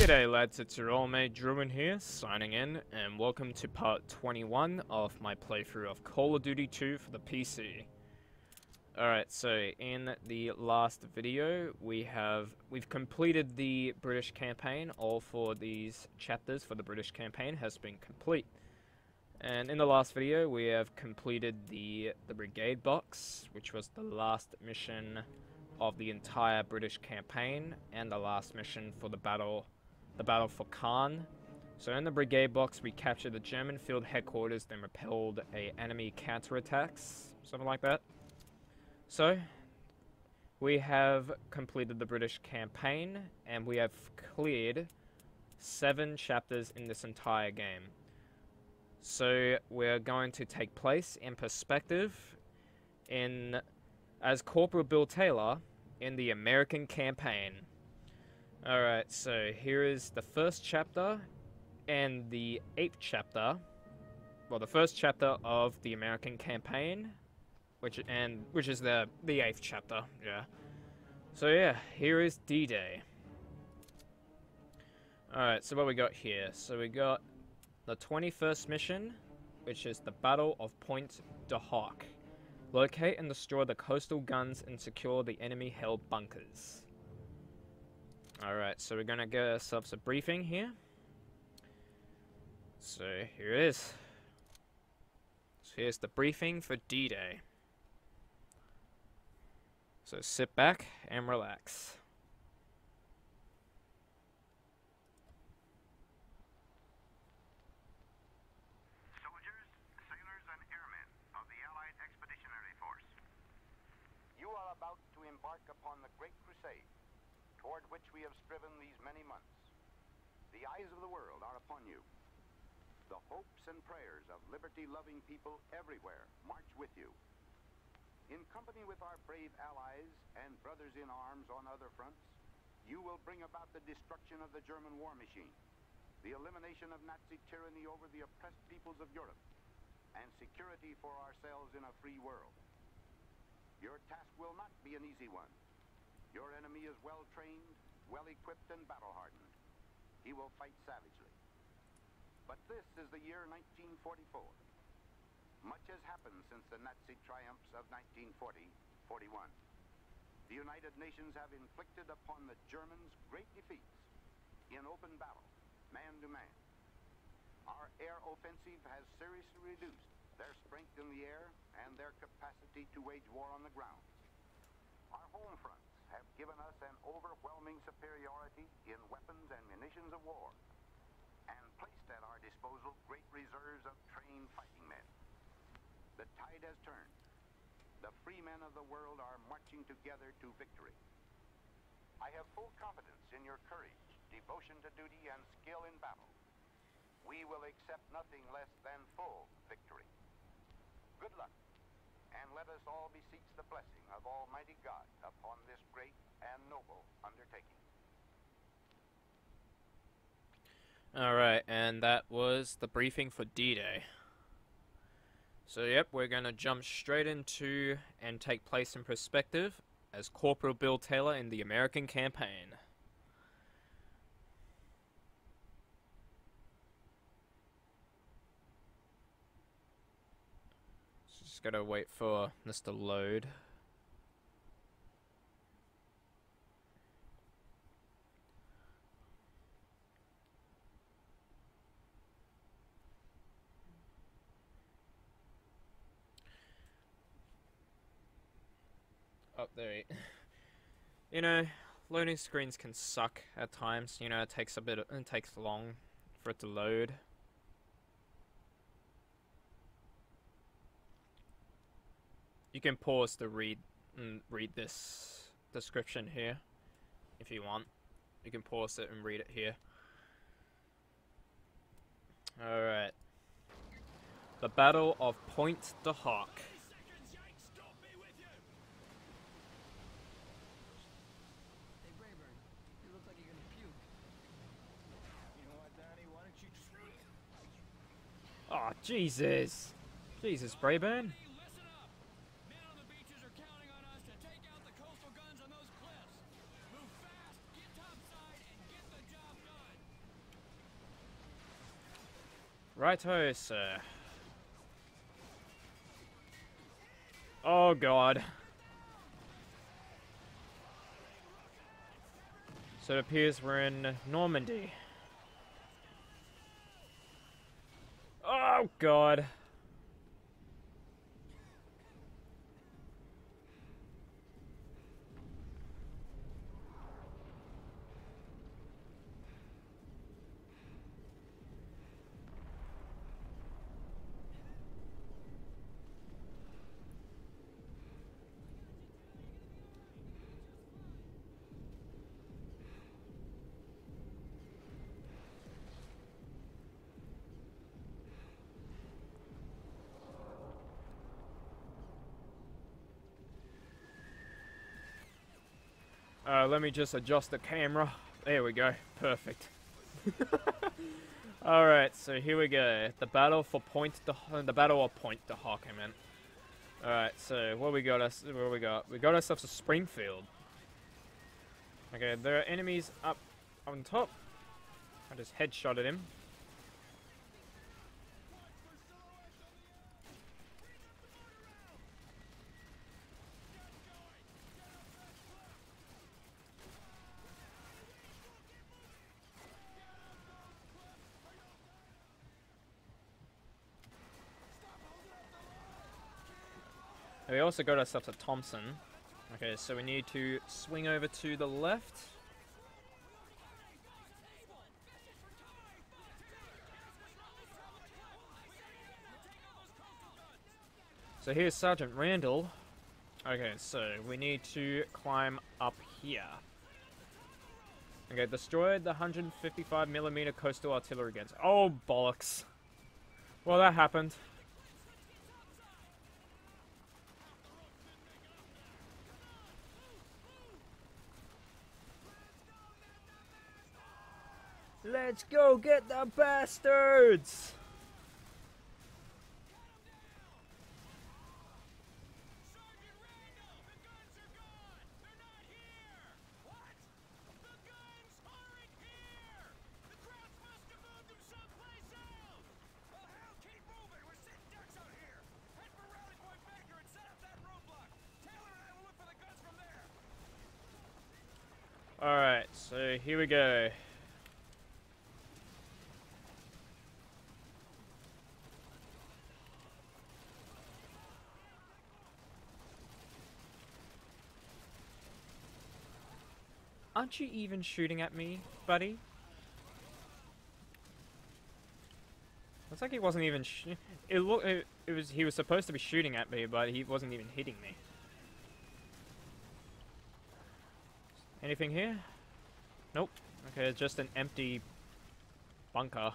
G'day lads, it's your old mate Druin here, signing in, and welcome to part 21 of my playthrough of Call of Duty 2 for the PC. Alright, so in the last video, we've completed the British campaign. All four of these chapters for the British campaign has been complete. And in the last video, we have completed the Brigade Box, which was the last mission of the entire British campaign, and the last mission for the battle for Caen. So in the Brigade Box, we captured the German field headquarters, then repelled enemy counterattacks, something like that. So, we have completed the British campaign, and we have cleared 7 chapters in this entire game. So, we're going to take place in perspective as Corporal Bill Taylor in the American campaign. Alright, so here is the first chapter and the 8th chapter. Well, the first chapter of the American campaign, which is the 8th chapter, yeah. So yeah, here is D-Day. Alright, so what we got here? So we got the 21st mission, which is the Battle of Pointe du Hoc. Locate and destroy the coastal guns and secure the enemy-held bunkers. Alright, so we're gonna get ourselves a briefing here. So here it is. So here's the briefing for D-Day. So sit back and relax. Soldiers, sailors, and airmen of the Allied Expeditionary Force, you are about to embark upon the Great Crusade, toward which we have striven these many months. The eyes of the world are upon you. The hopes and prayers of liberty-loving people everywhere march with you. In company with our brave allies and brothers in arms on other fronts, you will bring about the destruction of the German war machine, the elimination of Nazi tyranny over the oppressed peoples of Europe, and security for ourselves in a free world. Your task will not be an easy one. Your enemy is well-trained, well-equipped, and battle-hardened. He will fight savagely. But this is the year 1944. Much has happened since the Nazi triumphs of 1940-41. The United Nations have inflicted upon the Germans great defeats in open battle, man-to-man. Our air offensive has seriously reduced their strength in the air and their capacity to wage war on the ground. Our home fronts have given us an overwhelming superiority in weapons and munitions of war, and placed at our disposal great reserves of trained fighting men. The tide has turned. The free men of the world are marching together to victory. I have full confidence in your courage, devotion to duty, and skill in battle. We will accept nothing less than full victory. Good luck, and let us all beseech the blessing of Almighty God upon this great and noble undertaking. Alright, and that was the briefing for D-Day. So yep, we're gonna jump straight into and take place in perspective as Corporal Bill Taylor in the American campaign. Just gotta wait for this to load. Oh, there he... You know, loading screens can suck at times. You know, it takes long for it to load. You can pause to read this description here if you want. You can pause it and read it here. Alright. The Battle of Pointe du Hoc. Oh, Jesus. Jesus, Brayburn. Righto, sir. Oh god. So it appears we're in Normandy. Oh god. Let me just adjust the camera. There we go. Perfect. Alright, so here we go. The battle for the battle of Point de Hoc, I meant. Alright, so what we got us what we got? We got ourselves a Springfield. Okay, there are enemies up on top. I just headshotted him. We also got ourselves a Thompson. Okay, so we need to swing over to the left. So here's Sergeant Randall. Okay, so we need to climb up here. Okay, destroyed the 155mm coastal artillery guns. Oh, bollocks. Well, that happened. Let's go get the bastards! Alright, so here we go. Aren't you even shooting at me, buddy? Looks like he wasn't even he was supposed to be shooting at me, but he wasn't even hitting me. Anything here? Nope. Okay, it's just an empty bunker.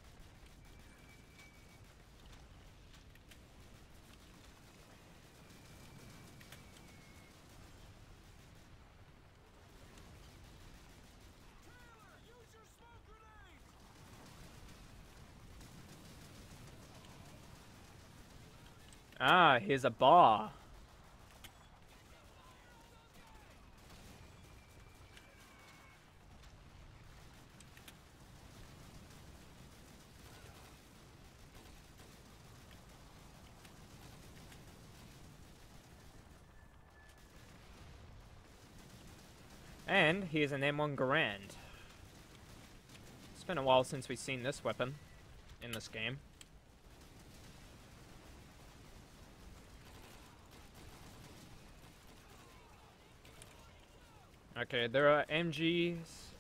Ah, here's a bar. And here's an M1 Garand. It's been a while since we've seen this weapon in this game. Okay, there are MGs.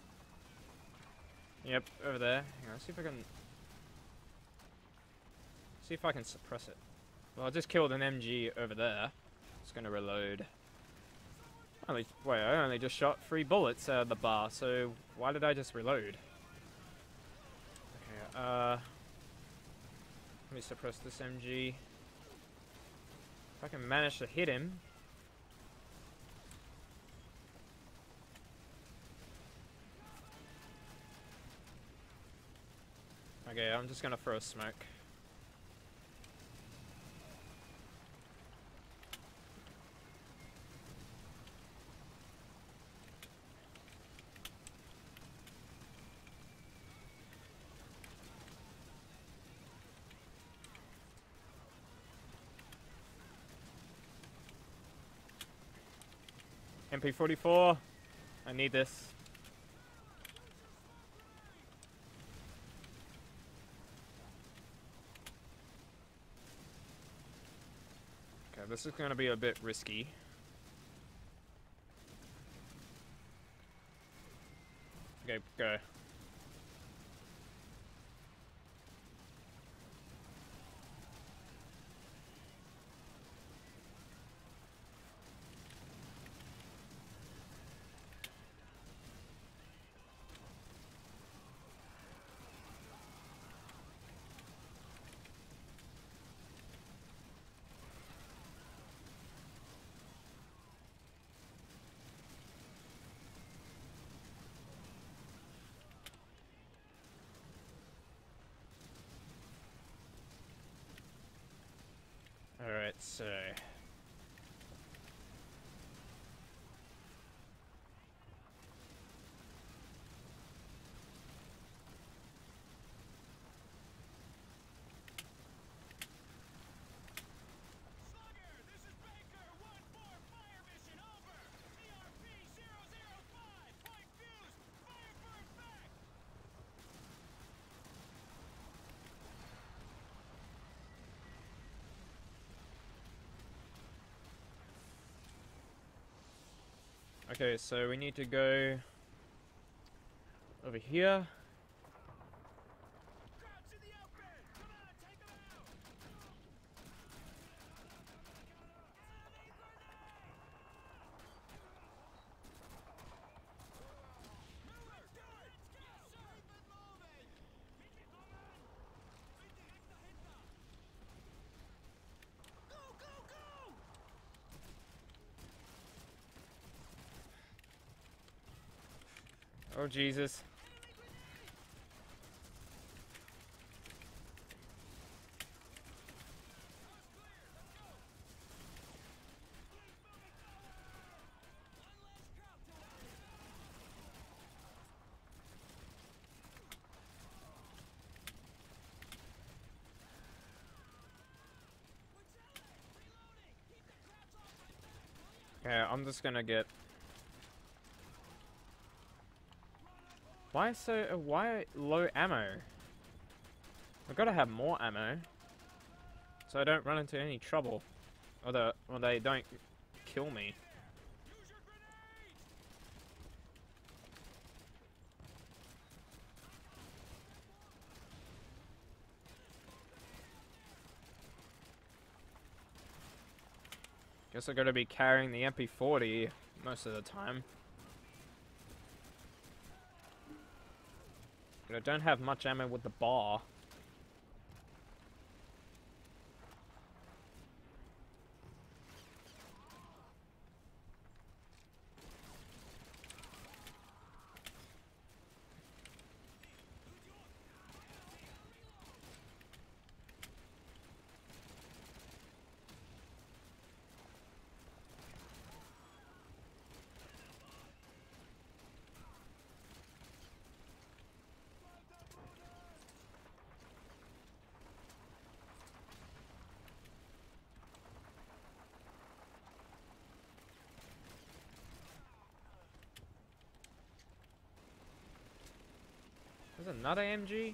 Yep, over there. Hang on, let's see if I can suppress it. Well, I just killed an MG over there. It's gonna reload. Wait, I only just shot 3 bullets out of the bar, so why did I just reload? Okay, let me suppress this MG. If I can manage to hit him. Okay, I'm just gonna throw a smoke. MP44. I need this. Okay, this is gonna be a bit risky. Okay, go. Alright, so... Okay, so we need to go over here. Oh, Jesus. Okay, I'm just gonna get... why low ammo? I've gotta have more ammo, so I don't run into any trouble, or they don't kill me. Guess I gotta be carrying the MP40 most of the time. But I don't have much ammo with the bar. There's another MG?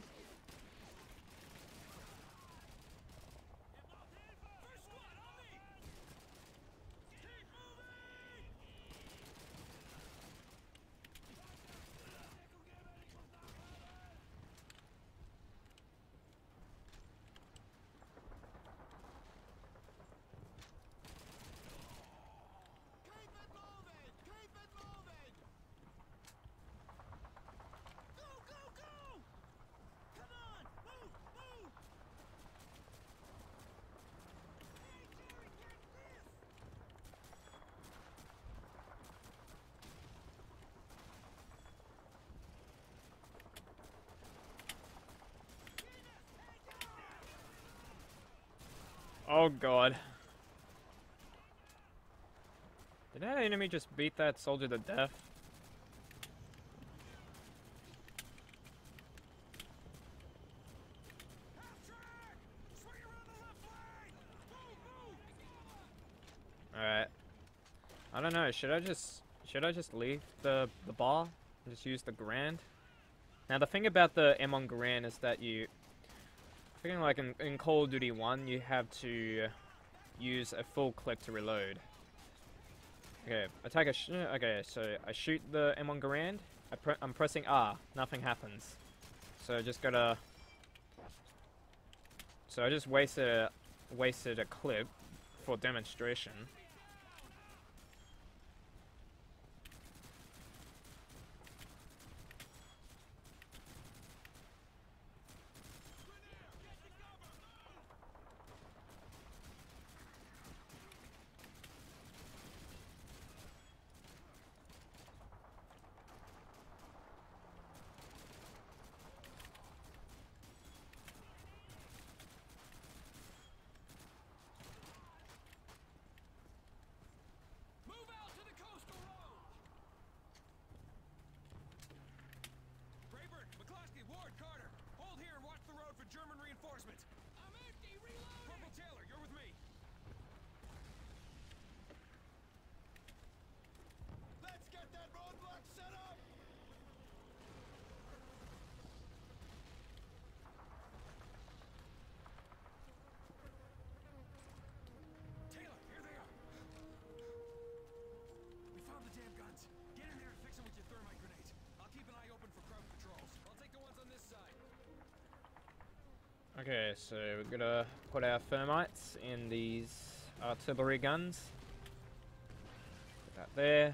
Oh god. Did that enemy just beat that soldier to death? Alright. I don't know, should I just Should I just leave the bar and just use the Garand? Now the thing about the M1 Garand is that I think like in Call of Duty 1 you have to use a full clip to reload. Okay, okay, so I shoot the M1 Garand. I'm pressing R. Nothing happens. So I just gotta. So I just wasted a clip for demonstration. German reinforcements. I'm empty, reloading! Corporal Taylor, you're with me. Let's get that roadblock set up! Taylor, here they are. We found the damn guns. Get in there and fix them with your thermite grenades. I'll keep an eye open for crowd patrols. I'll take the ones on this side. Okay, so we're gonna put our thermites in these artillery guns. Put that there.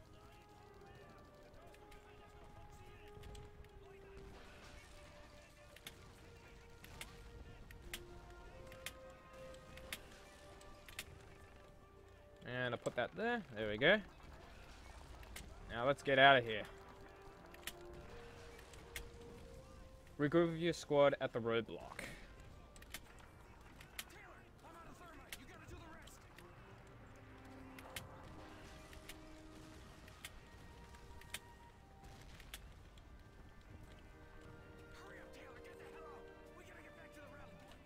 And I'll put that there. There we go. Now let's get out of here. Regroup with your squad at the roadblock. Taylor, I'm out of thermite. You gotta do the rest. Hurry up, Taylor. Get the hell out. We gotta get back to the rally point.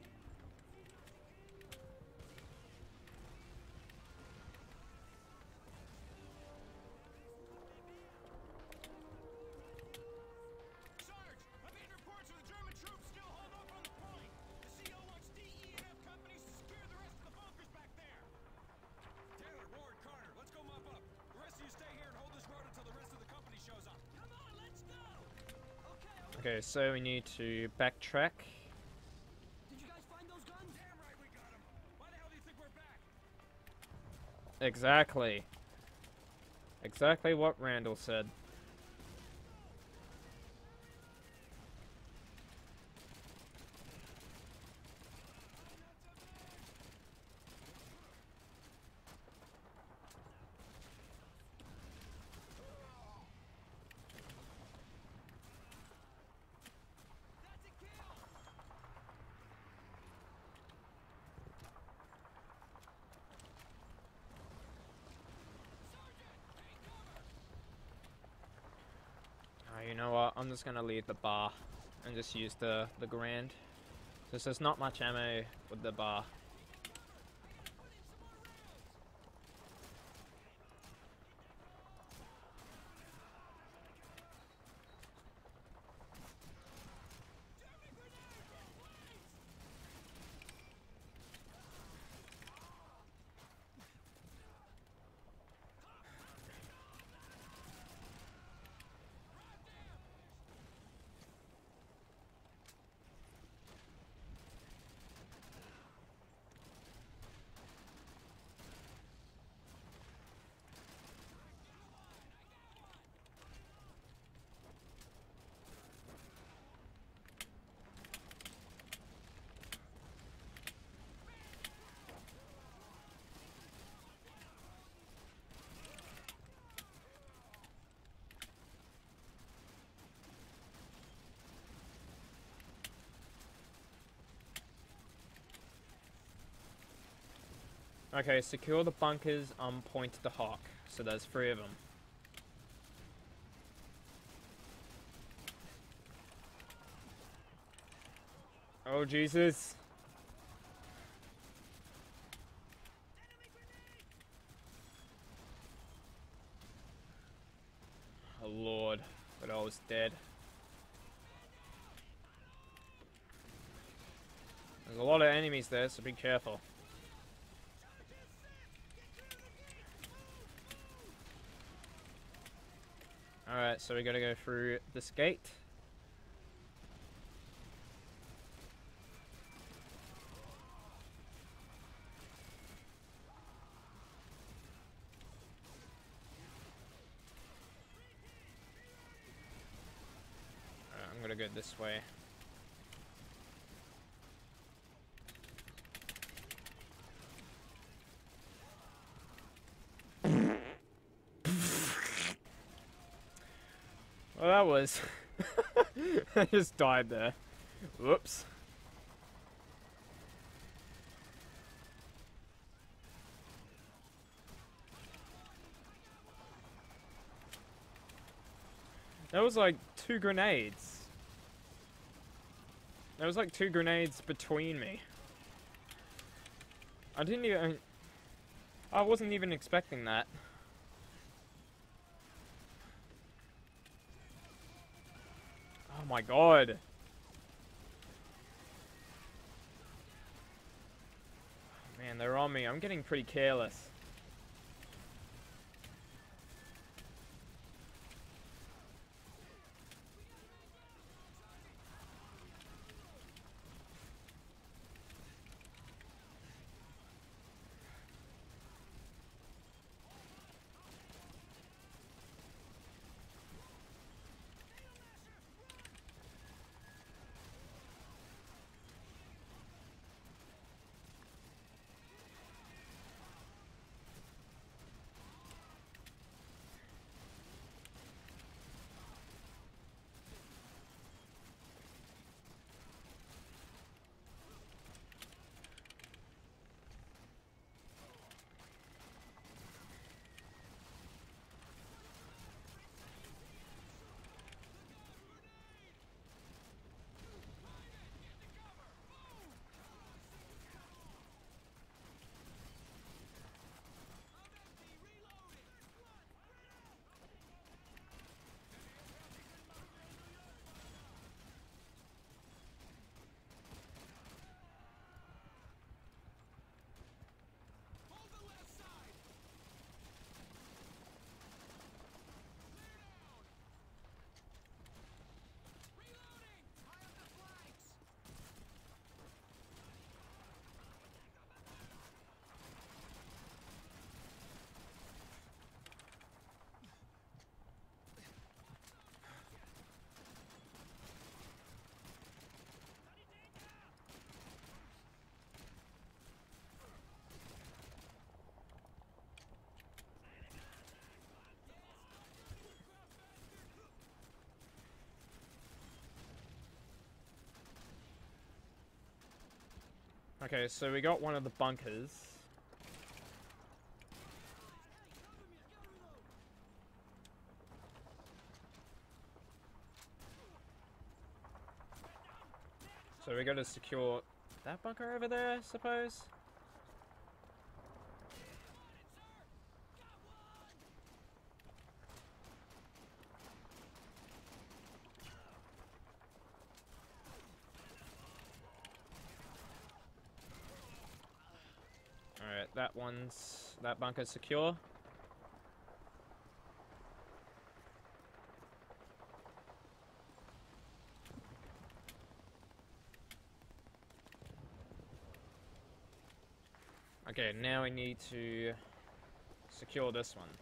Sarge, I'm getting reports of the German troops still holed up on the point. The CO wants DE&F companies to secure the rest of the bunkers back there. Taylor, Ward, Carter, let's go mop up. The rest of you stay here and hold this road until the rest of the company shows up. Come on, let's go. Okay. Okay, so we need to backtrack. Did you guys find those guns? Damn right we got them. Why the hell do you think we're back? Exactly. Exactly what Randall said. That's a kill. You know what? I'm just gonna leave the bar and just use the Garand. Because there's not much ammo with the bar. Okay, secure the bunkers on Point de Hoc. So there's 3 of them. Oh Jesus. lord, but I was dead. There's a lot of enemies there, so be careful. Alright, so we gotta go through this gate. Alright, I'm gonna go this way. Well, that was... I just died there. Whoops. That was like 2 grenades. There was like 2 grenades between me. I didn't even... I wasn't even expecting that. Oh my god. Man, they're on me. I'm getting pretty careless. Okay, so we got one of the bunkers. So we gotta secure that bunker over there, I suppose? Alright, that bunker's secure. Okay, now we need to secure this one.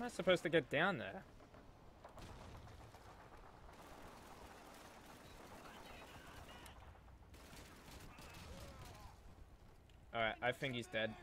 am I supposed to get down there? Alright, I think he's dead.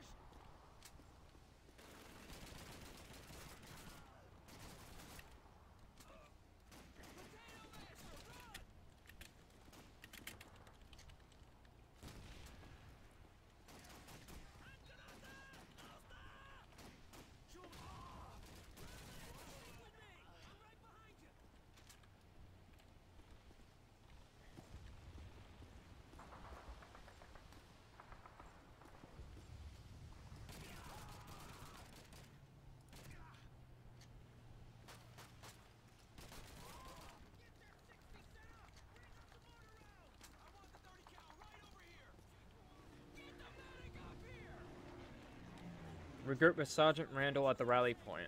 Regroup with Sergeant Randall at the rally point.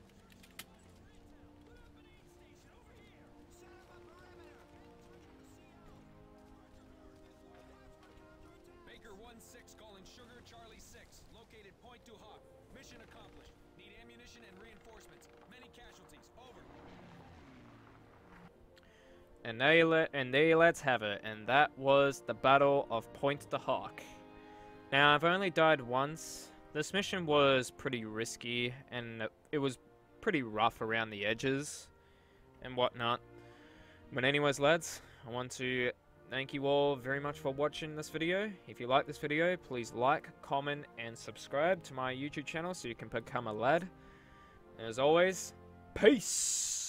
Baker 1-6 calling Sugar Charlie 6. Located Point du Hoc. Mission accomplished. Need ammunition and reinforcements. Many casualties. Over. And there let's have it. And that was the Battle of Point du Hoc. Now, I've only died once. This mission was pretty risky, and it was pretty rough around the edges and whatnot. But anyways, lads, I want to thank you all very much for watching this video. If you like this video, please like, comment, and subscribe to my YouTube channel so you can become a lad. And as always, peace!